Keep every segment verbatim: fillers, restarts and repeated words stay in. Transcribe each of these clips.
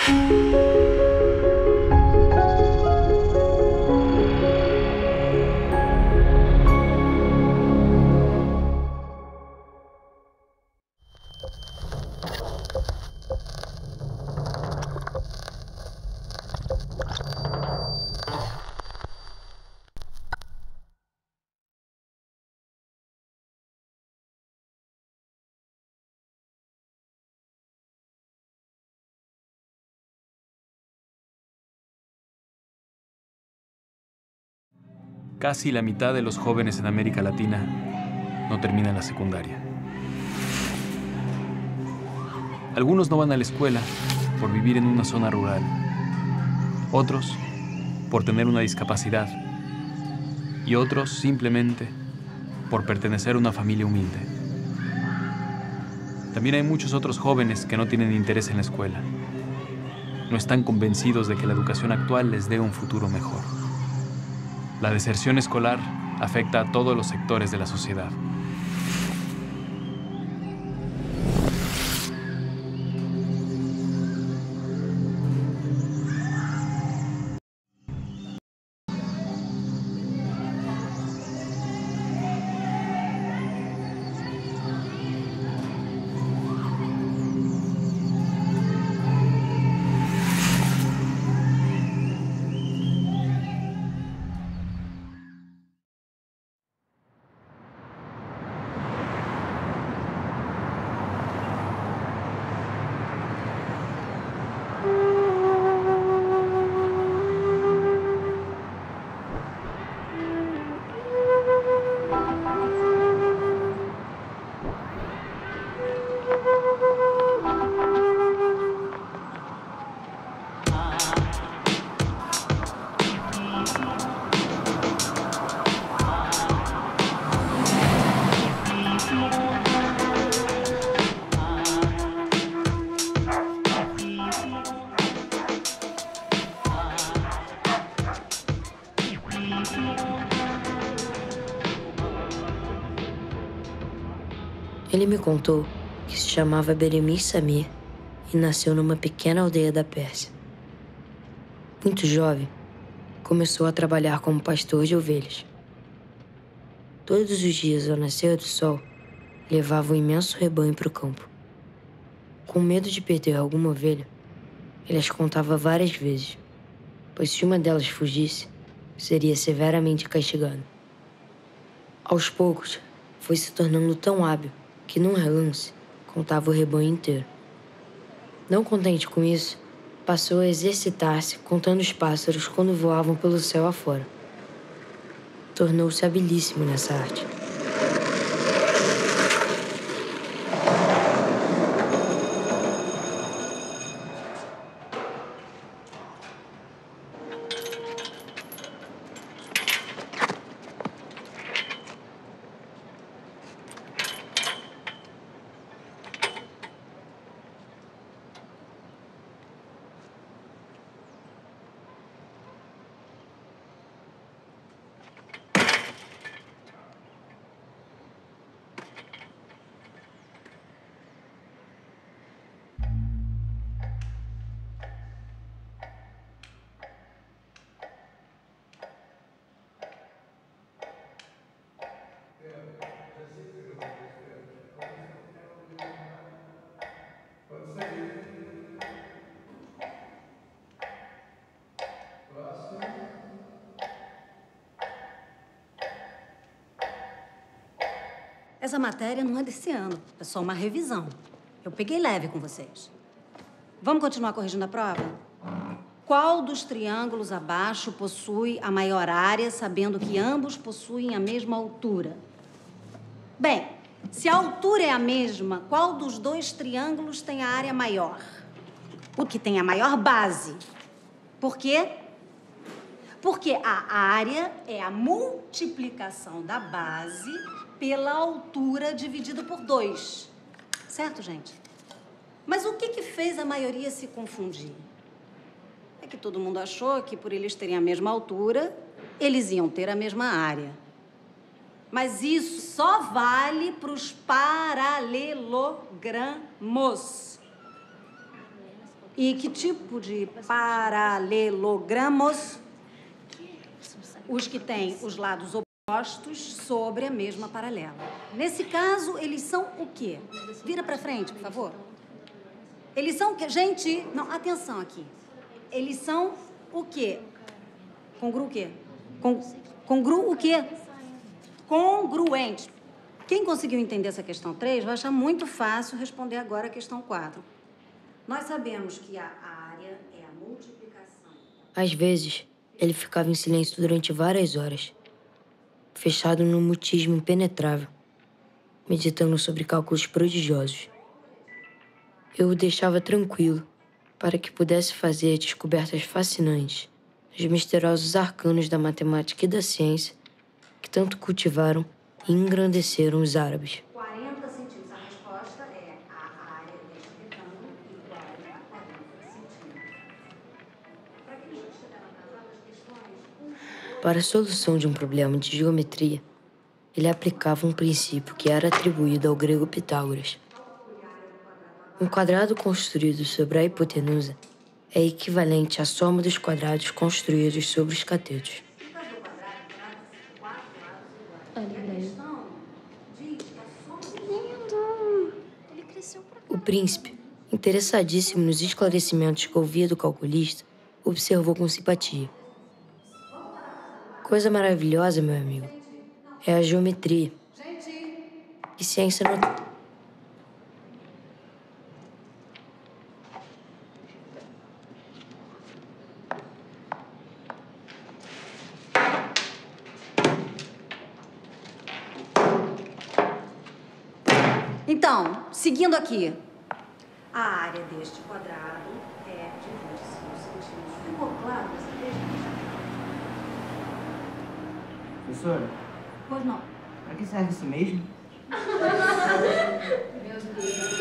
Casi la mitad de los jóvenes en América Latina no terminan la secundaria. Algunos no van a la escuela por vivir en una zona rural. Otros por tener una discapacidad. Y otros simplemente por pertenecer a una familia humilde. También hay muchos otros jóvenes que no tienen interés en la escuela. No están convencidos de que la educación actual les dé un futuro mejor. La deserción escolar afecta a todos los sectores de la sociedad. Ele me contou que se chamava Beremir Samir e nasceu numa pequena aldeia da Pérsia. Muito jovem, começou a trabalhar como pastor de ovelhas. Todos os dias, ao nascer do sol, levava um imenso rebanho para o campo. Com medo de perder alguma ovelha, ele as contava várias vezes, pois se uma delas fugisse, seria severamente castigado. Aos poucos, foi se tornando tão hábil que, num relance, contava o rebanho inteiro. Não contente com isso, passou a exercitar-se contando os pássaros quando voavam pelo céu afora. Tornou-se habilíssimo nessa arte. Essa matéria não é desse ano, é só uma revisão. Eu peguei leve com vocês. Vamos continuar corrigindo a prova? Qual dos triângulos abaixo possui a maior área, sabendo que ambos possuem a mesma altura? Bem, se a altura é a mesma, qual dos dois triângulos tem a área maior? O que tem a maior base. Por quê? Porque a área é a multiplicação da base pela altura dividido por dois. Certo, gente? Mas o que que fez a maioria se confundir? É que todo mundo achou que, por eles terem a mesma altura, eles iam ter a mesma área. Mas isso só vale para os paralelogramos. E que tipo de paralelogramos? Os que têm os lados opostos sobre a mesma paralela. Nesse caso, eles são o quê? Vira pra frente, por favor. Eles são o quê? Gente, não, atenção aqui. Eles são o quê? Congru o quê? Con, congru o quê? Congruentes. Quem conseguiu entender essa questão três vai achar muito fácil responder agora a questão quatro. Nós sabemos que a área é a multiplicação. Às vezes, ele ficava em silêncio durante várias horas, fechado num mutismo impenetrável, meditando sobre cálculos prodigiosos. Eu o deixava tranquilo, para que pudesse fazer descobertas fascinantes dos misteriosos arcanos da matemática e da ciência que tanto cultivaram e engrandeceram os árabes. quarenta centímetros. A resposta é a área deste retângulo igual a quarenta centímetros. Para que a gente chegar na casa das questões... Para a solução de um problema de geometria, ele aplicava um princípio que era atribuído ao grego Pitágoras. Um quadrado construído sobre a hipotenusa é equivalente à soma dos quadrados construídos sobre os catetos. O príncipe, interessadíssimo nos esclarecimentos que ouvia do calculista, observou com simpatia. Coisa maravilhosa, meu amigo, é a geometria. E ciência não... Então, seguindo aqui. A área deste quadrado é de vinte e cinco centímetros. Ficou claro dessa vez? Professora, Pois não. pra que serve isso mesmo? Meu Deus.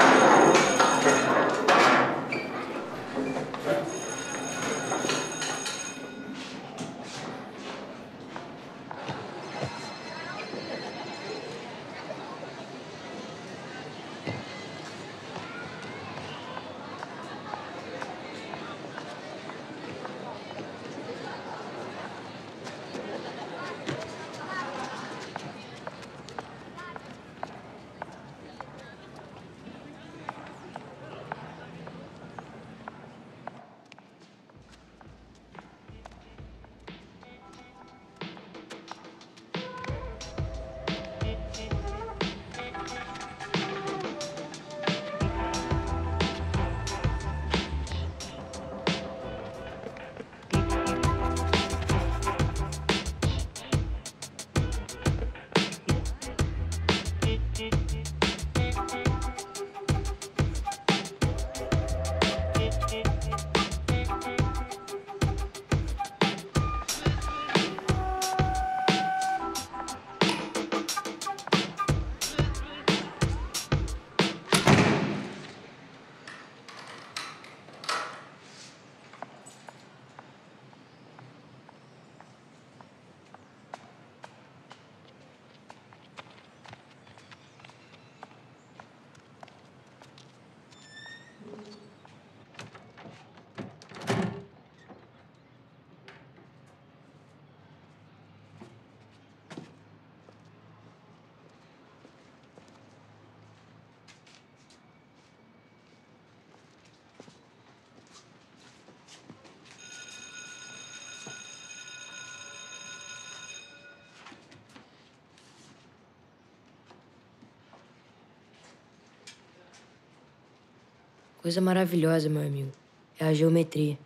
Coisa maravilhosa, meu amigo, é a geometria.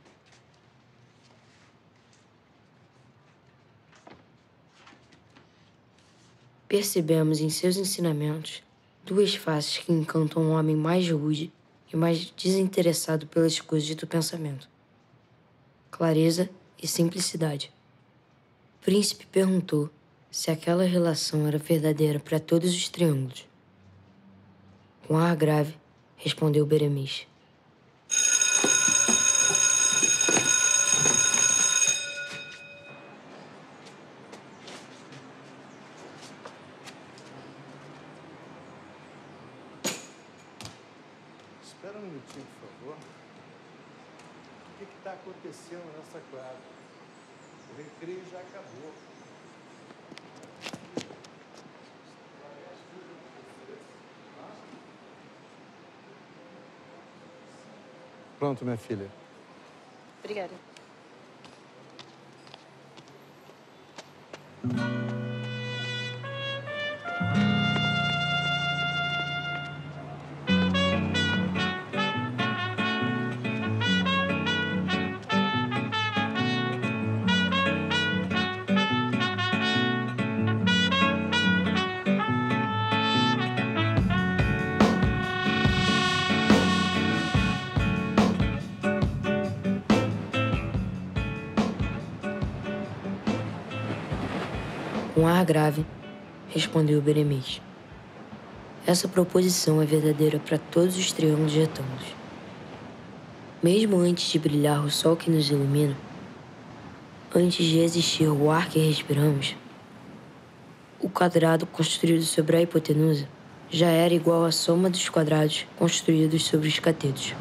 Percebemos em seus ensinamentos duas faces que encantam um homem mais rude e mais desinteressado pelas coisas do pensamento: clareza e simplicidade. O príncipe perguntou se aquela relação era verdadeira para todos os triângulos. Com ar grave, respondeu Beremiz. Espera um minutinho, por favor. que está acontecendo nessa quadra. O recreio já acabou. Pronto, minha filha. Obrigada. Com ar grave, respondeu Beremiz. Essa proposição é verdadeira para todos os triângulos retângulos. Mesmo antes de brilhar o sol que nos ilumina, antes de existir o ar que respiramos, o quadrado construído sobre a hipotenusa já era igual à soma dos quadrados construídos sobre os catetos.